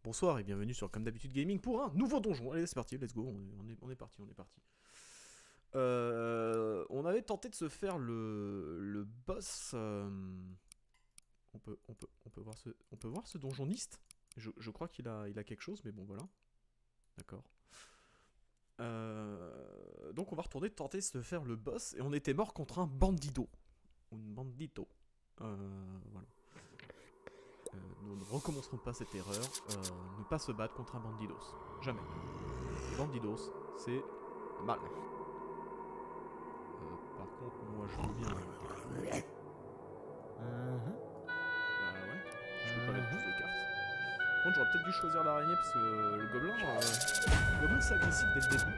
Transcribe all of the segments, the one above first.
Bonsoir et bienvenue sur Comme d'habitude Gaming pour un nouveau donjon. Allez, c'est parti, let's go, on est parti, on avait tenté de se faire le boss. On peut voir ce donjoniste. Je crois qu'il a quelque chose, mais bon voilà. D'accord. Donc on va retourner tenter de se faire le boss et on était mort contre un bandido. Ou une bandito. Voilà. Nous ne recommencerons pas cette erreur, ne pas se battre contre un bandidos. Jamais. Bandidos, c'est mal. Par contre, moi je veux bien... ouais. Je peux pas mettre plus de cartes. Par contre, j'aurais peut-être dû choisir l'araignée parce que le gobelin c'est agressif dès le début.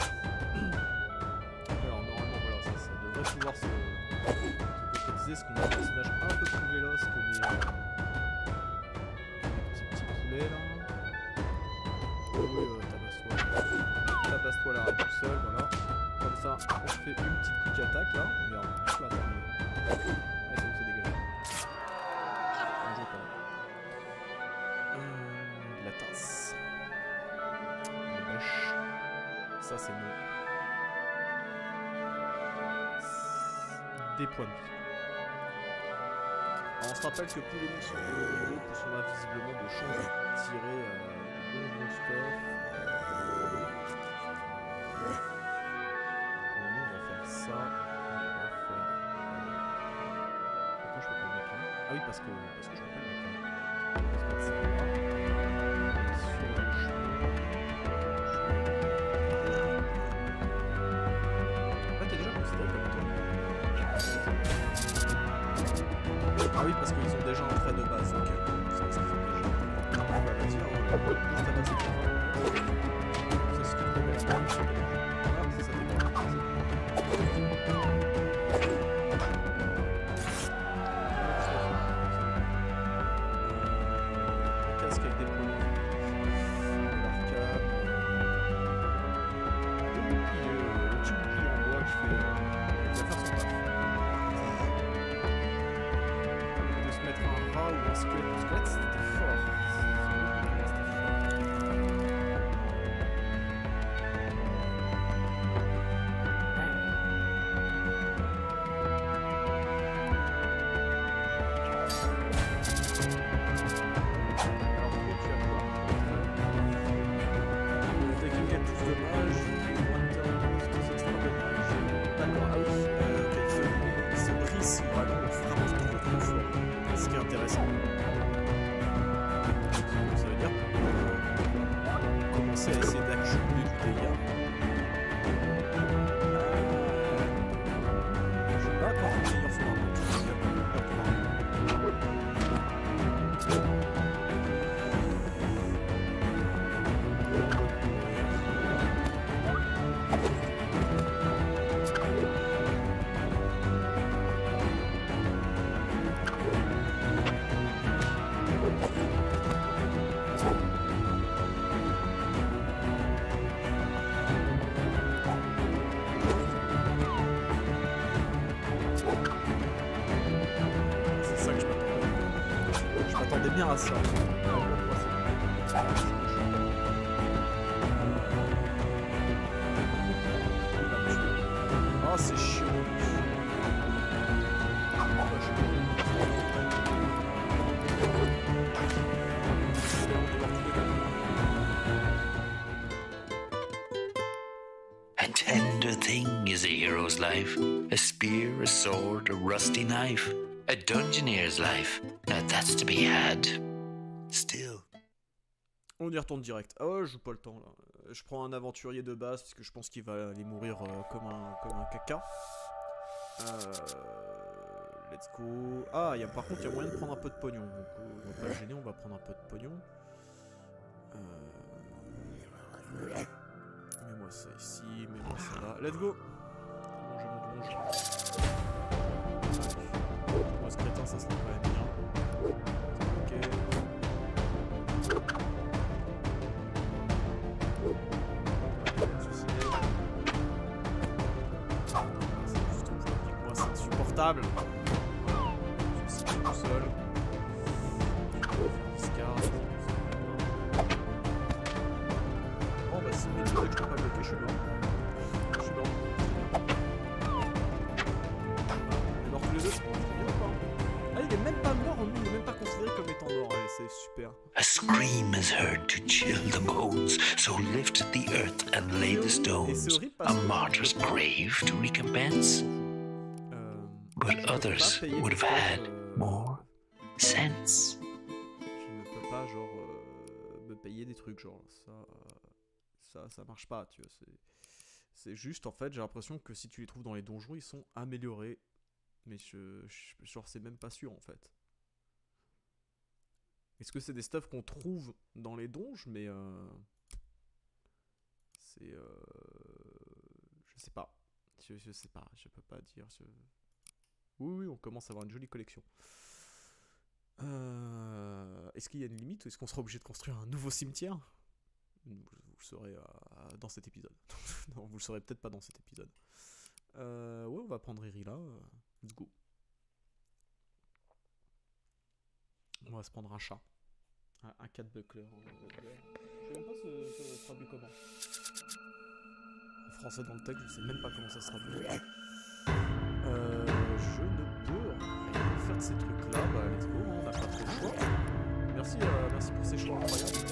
Alors normalement, voilà, ça devrait pouvoir se concrétiser parce qu'on a un personnage un peu plus véloce que les petits poulets là. Oui, tabasse-toi l'araignée tout seul, voilà. Comme ça, on se fait une petite quick attaque là. Regarde, hop là, attends. Allez, c'est bon, c'est dégagé. On joue quand même. La tasse. Une bêche. Ça, c'est non. Des points de vie. Alors, on se rappelle que plus les monstres sont de haut niveau, plus on a visiblement de chances de tirer de bons stuff. On va faire ça. On va faire. Pourquoi je peux pas le mettre là? Ah oui, parce que je peux pas le mettre là. On va se mettre ça là. Sur le chemin. Ah, t'es déjà considéré comme toi. Ah oui, parce qu'ils ont déjà un trait de base, ok. C'est parce qu'ils ont déjà. Ah bah vas-y, on va tabasser. Ça c'est une nouvelle attaque. Ah, ça dépend. La casque avec des points. L'arcade. Le petit bouclier en bois qui fait. Qui va faire son taf. De se mettre un rat ou un squelette. Le squelette c'était fort. À ça. Ah, c'est chiant. A tender thing is a hero's life, a spear, a sword, a rusty knife. A dungeoneer's life. Now that's to be had. Still. On y retourne direct. Ah ouais, je joue pas le temps là. Je prends un aventurier de base parce que je pense qu'il va aller mourir comme un caca. Let's go. Ah, par contre, il y a moyen de prendre un peu de pognon. Donc on va pas le gêner, on va prendre un peu de pognon. Mets-moi ça ici, mets-moi ça là. Let's go. Manger mon donge. Moi, ce crétin, ça serait quand même bien. Ok. Moi, c'est insupportable. Je suis tout seul. super. A scream is heard to chill the bones, so lift the earth and lay the stones. A martyr's grave to recompense. But others would have had more sense. Je ne peux pas, genre, me payer des trucs, genre, ça marche pas, tu vois, c'est juste, en fait, j'ai l'impression que si tu les trouves dans les donjons, ils sont améliorés, mais genre, c'est même pas sûr, en fait. Est-ce que c'est des stuffs qu'on trouve dans les donjons, mais c'est, je sais pas, je sais pas, je peux pas dire, oui, on commence à avoir une jolie collection. Est-ce qu'il y a une limite ou est-ce qu'on sera obligé de construire un nouveau cimetière? Vous le saurez dans cet épisode. Non, vous le saurez peut-être pas dans cet épisode. Ouais, on va prendre Iri là. Let's go. On va se prendre un chat. Un cat buckler. Je sais même pas ça se traduit comment. En français dans le texte, je sais même pas comment ça se traduit. Je ne peux rien faire de ces trucs-là. Bah, let's go, on n'a pas trop le choix. Merci pour ces choix incroyables.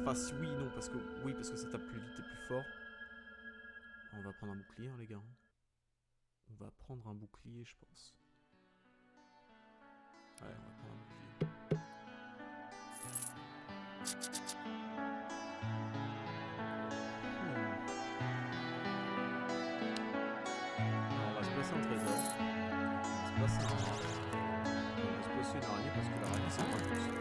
Enfin, oui, non, parce que ça tape plus vite et plus fort. On va prendre un bouclier, hein, les gars. On va prendre un bouclier, je pense. Ouais, on va prendre un bouclier. Alors, on va se placer un trésor. On va se placer un rat. On va se placer une araignée parce que l'araignée, c'est pas tout ça.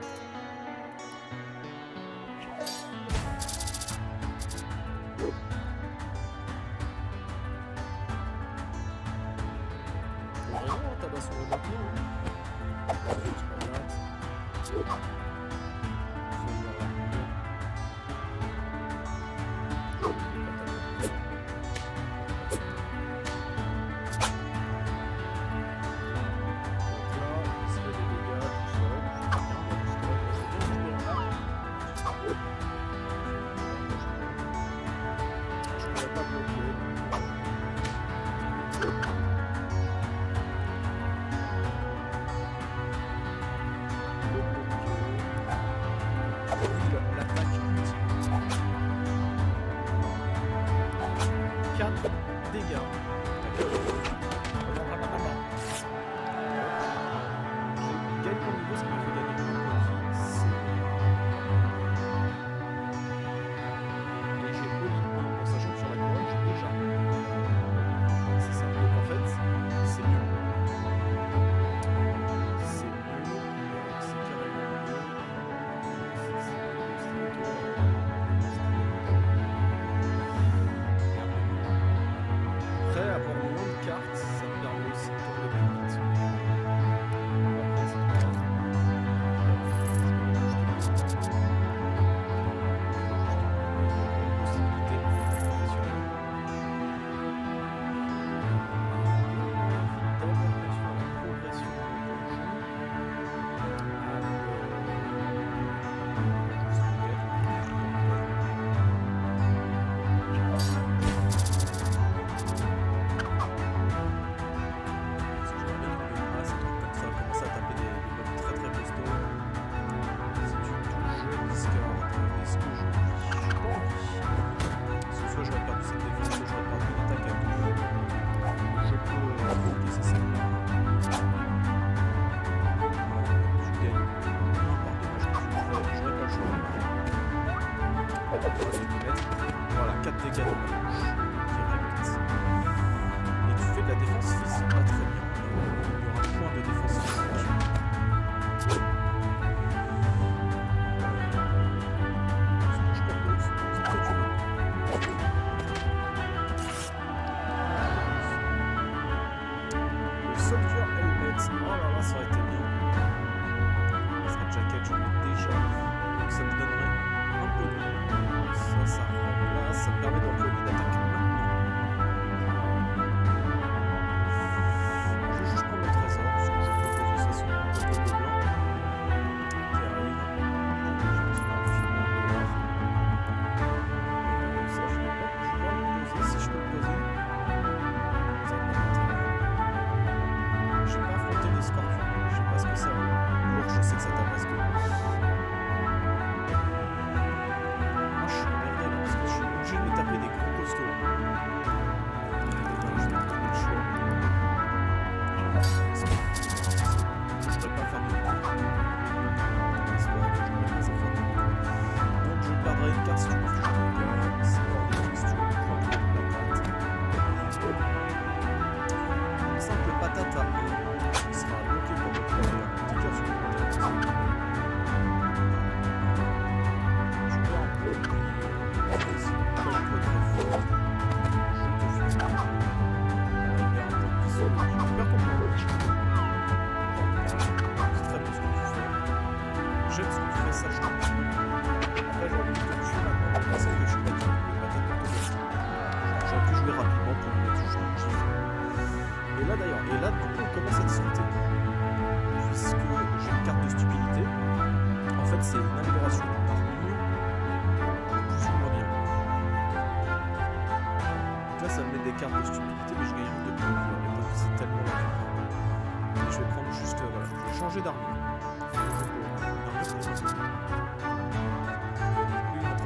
Changer d'armure.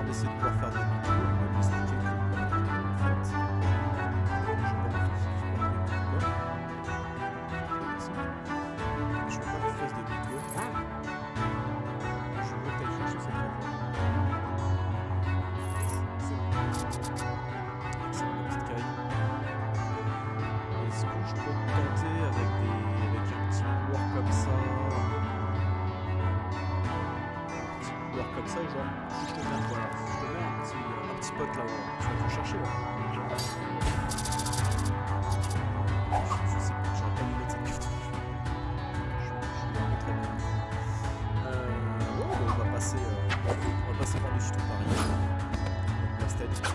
ça, genre, si je te mets, voilà, si je te mets un petit pote là, tu vas te chercher là. Je sais pas, j'aurais pas dû mettre cette carte. Je vais la remettrai bien. Ouais, on va passer par-dessus ton pari. La stead.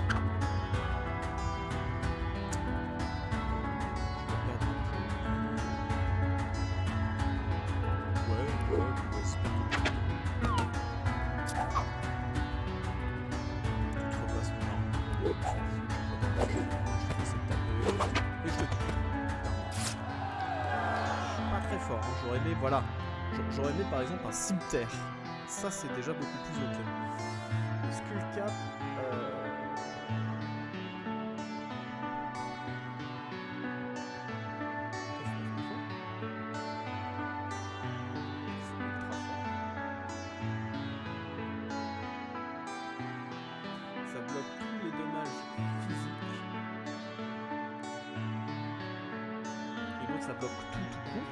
Voilà, j'aurais aimé par exemple un cimetière. Ça c'est déjà beaucoup plus ok. Le Skullcap. Ça bloque tous les dommages physiques. Et l'autre ça bloque tout court.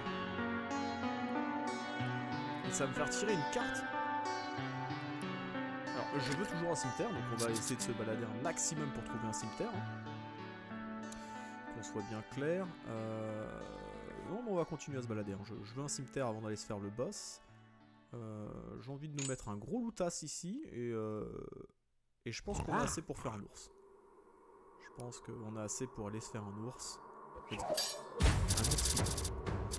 Ça va me faire tirer une carte. Alors je veux toujours un cimetière, donc on va essayer de se balader un maximum pour trouver un cimetière. Qu'on soit bien clair. Non, on va continuer à se balader. Je veux un cimetière avant d'aller se faire le boss. J'ai envie de nous mettre un gros loutas ici. Et je pense qu'on a assez pour faire un ours. Je pense qu'on a assez pour aller se faire un ours. Let's go. Un ours.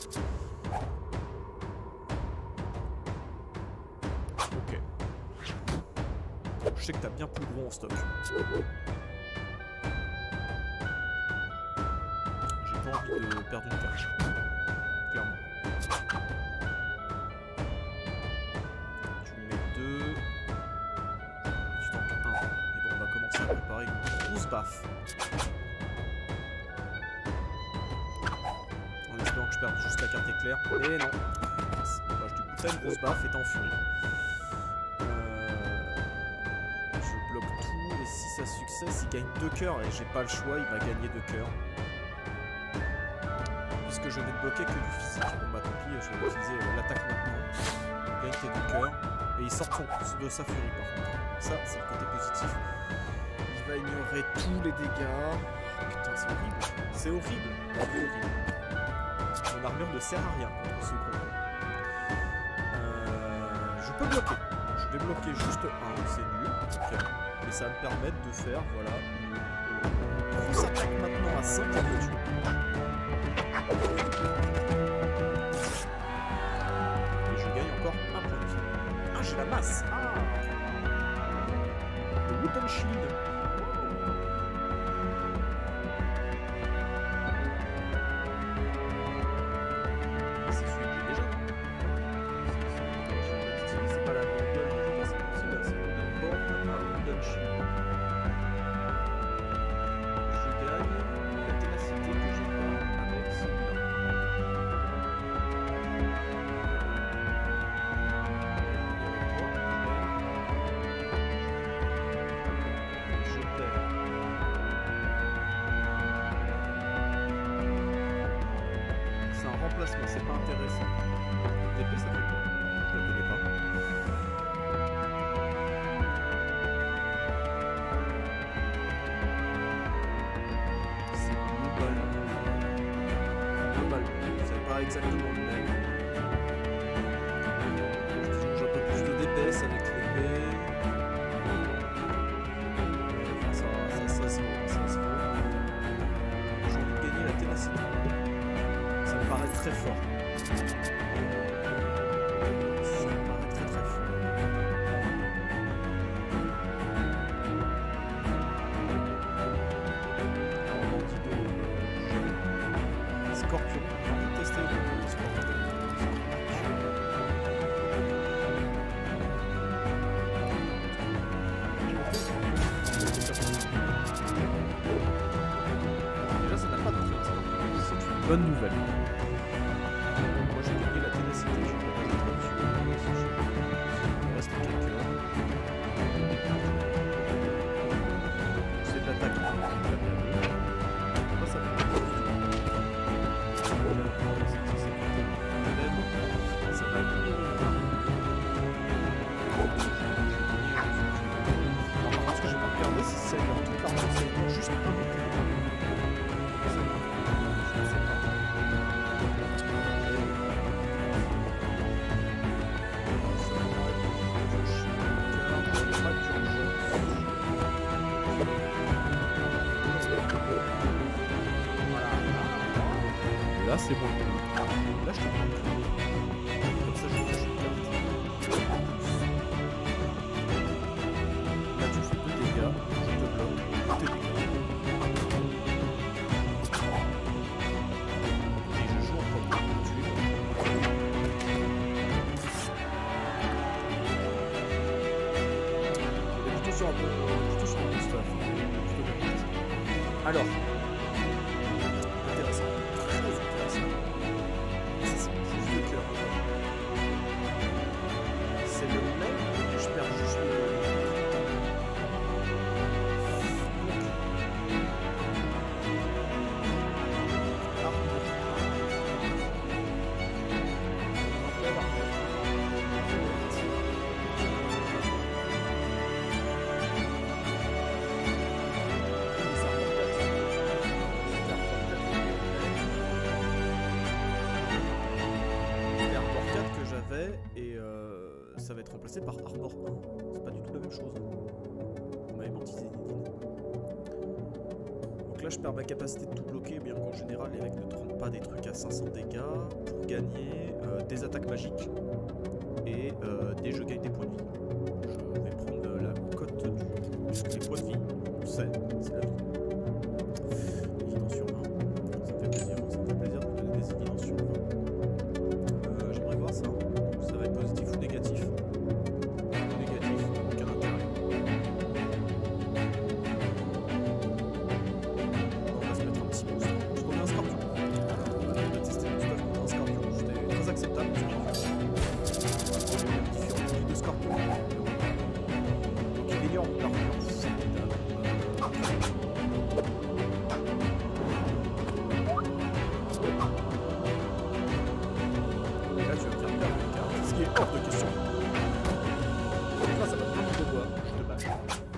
Je sais que t'as bien plus gros en stock. J'ai pas envie de perdre une carte. Clairement. Tu me mets 2. Tu tankes 1. Et bon, on va commencer à préparer une grosse baffe. En espérant que je perde juste la carte éclair. Et non. Dommage, du coup, t'as une grosse baffe et t'es en furie. Si ça succès, il gagne 2 cœurs et j'ai pas le choix, il va gagner 2 cœurs. Puisque je n'ai bloqué que du physique. Bon bah tant pis, je vais utiliser l'attaque maintenant. Il gagne tes 2 cœurs et il sort de sa furie par contre. Ça, c'est le côté positif. Il va ignorer tous les dégâts. Putain, c'est horrible. C'est horrible. C'est horrible. Mon armure ne sert à rien contre ce gros. Je peux bloquer. Je vais bloquer juste 1, c'est nul. Okay. Et ça va me permettre de faire, voilà, une grosse attaque maintenant à 5 à dessus. Et je gagne encore un point de vie. Ah, j'ai la masse. Ah, le Wooden Shield. C'est celui que j'ai déjà. C'est pas la bonne gueule, je sais pas si c'est possible. C'est le bord d'un Wooden Shield. Je gagne la ténacité que j'ai pas avec celui-là. Je perds. C'est un remplacement, c'est pas intéressant. TP, ça fait quoi? Je la connais pas. C'est global. C'est pas exactement le même. J'ai un peu plus de DPS avec l'épée. Enfin, ça se vaut. J'ai envie de gagner la ténacité. Ça me paraît très fort. Scorpion, j'ai envie de tester le Scorpion. Déjà, ça n'a pas de prix, c'est une bonne nouvelle. Moi, j'ai gagné la ténacité, je vais pas être dessus. Il me reste quelques heures. C'est de l'attaque. Ça va. Ça va être Alors, intéressant, très intéressant. Ça c'est plus de cœur. C'est le même, je perds juste le... Et ça va être remplacé par Armor 1. C'est pas du tout la même chose. On m'avait menti, Zénithine. Donc là, je perds ma capacité de tout bloquer, bien qu'en général, les mecs ne te rendent pas des trucs à 500 dégâts pour gagner des attaques magiques et des jeux gagnent des points de vie. Je vais prendre la cote du. Puisque les points de vie, on sait, c'est la vie. Évidence sur 20. Ça me fait plaisir, ça me fait plaisir de donner des évidences sur 20. J'aimerais voir ça. Ça va être positif ou négatif? Négatif, aucun intérêt. On va se mettre un petit boost. Je reviens un scorpion. On va tester le stuff contre un scorpion. C'était très acceptable. J'ai bien différents types de scorpions. Donc il ignore mon armure. Et là tu vas me faire perdre une carte. Ce qui est hors de question. Grâce à votre arme de bois, je te bâche.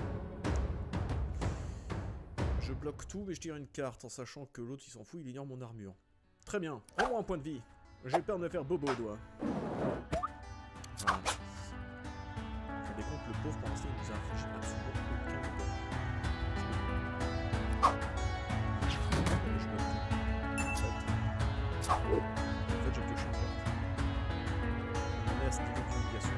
Je bloque tout, mais je tire une carte en sachant que l'autre il s'en fout, il ignore mon armure. Très bien, prends-moi un point de vie. J'ai peur de me faire bobo au doigt. Voilà. Je décompte le pauvre pour l'instant, il nous a infligé absolument aucun dégât. Je bloque tout. En fait, j'ai pioché une carte. On est à ce niveau d'humiliation.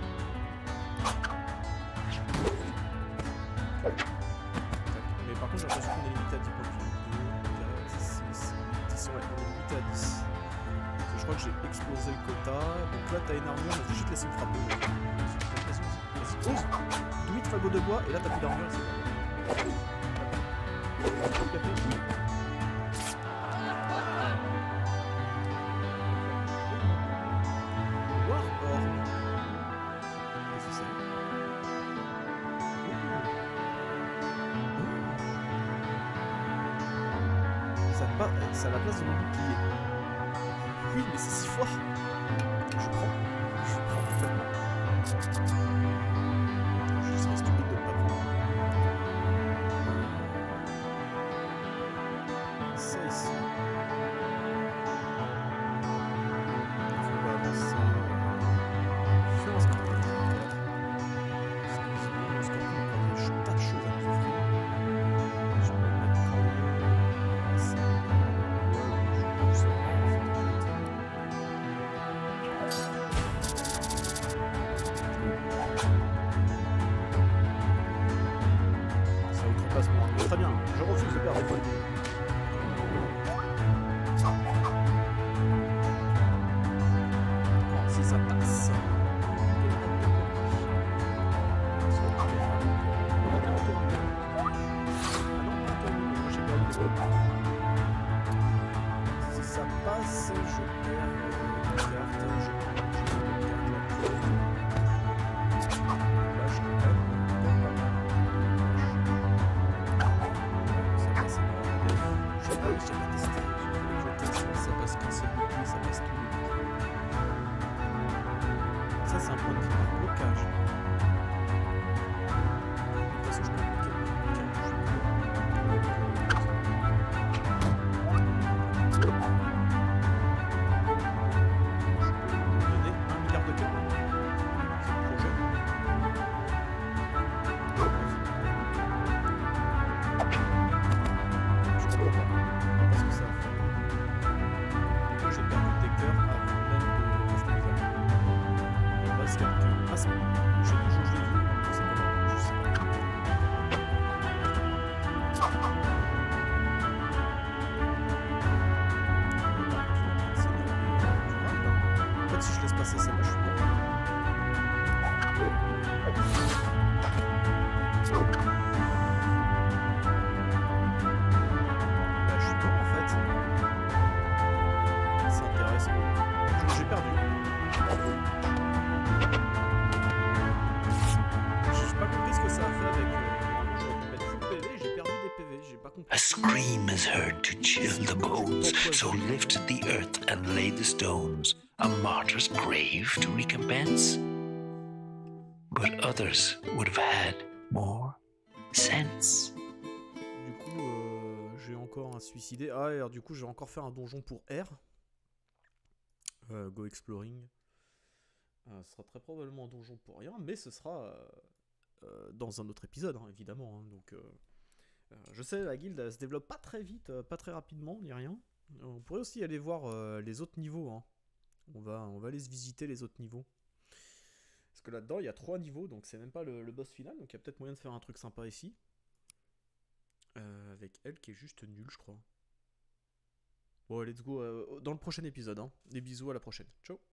Mais par contre, j'ai l'impression qu'on est limité à 10 points de vie. 2, 4, 6, 8, 10. Ouais, on est limité à 10. Je crois que j'ai explosé le quota. Donc là, t'as une armure, mais je vais te laisser me frapper. Vas-y, ose. Do it, fagot de bois, et là, t'as plus d'armure, c'est bon. C'est à la place de mon bouclier. Oui, mais c'est 6 fois. Je prends complètement. Je serais stupide de ne pas prendre. Ça ici. On va avancer. Sur un scorpion. Un scorpion, on a des tas de choses à nous offrir. Je vais mettre très bien, je refuse de perdre des points. Bon, si ça passe. Si ça passe, je perds une carte. Là, je peux pas. J'ai pas testé, je teste, ça passe qu'un seul bouclier, ça passe tous les boucliers. Ça c'est un point de vie par blocage. Parce que je peux bloquer le blocage. Je peux donner 1 milliard de cœurs. C'est le projet. Je comprends pas. Parce que ça a fait. Moi j'ai perdu des cœurs avant même de rester les amis. Il reste quelques. Ah c'est bon. Je l'ai vu, c'est bon. Je sais pas. En fait si je laisse passer celle-là, je suis bon. A scream is heard to chill the bones, so lift the earth and lay the stones. A martyr's grave to recompense. But others would have had more sense. Du coup, j'ai encore un suicidé. Ah, alors du coup, je vais encore faire un donjon pour R. Go exploring. Ce sera très probablement un donjon pour rien, mais ce sera dans un autre épisode, hein, évidemment. Hein, donc, je sais, la guilde elle se développe pas très vite, pas très rapidement, ni rien. On pourrait aussi aller voir les autres niveaux. Hein. On va aller se visiter les autres niveaux. Parce que là-dedans, il y a 3 niveaux, donc c'est même pas le boss final, donc il y a peut-être moyen de faire un truc sympa ici. Avec elle qui est juste nulle, je crois. Bon, let's go dans le prochain épisode. Hein. Des bisous, à la prochaine. Ciao.